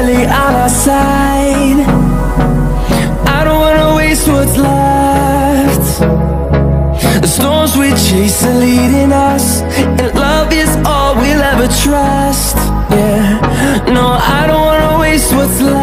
barely on our side. I don't wanna waste what's left. The storms we chase are leading us, and love is all we'll ever trust. Yeah, no, I don't wanna waste what's left.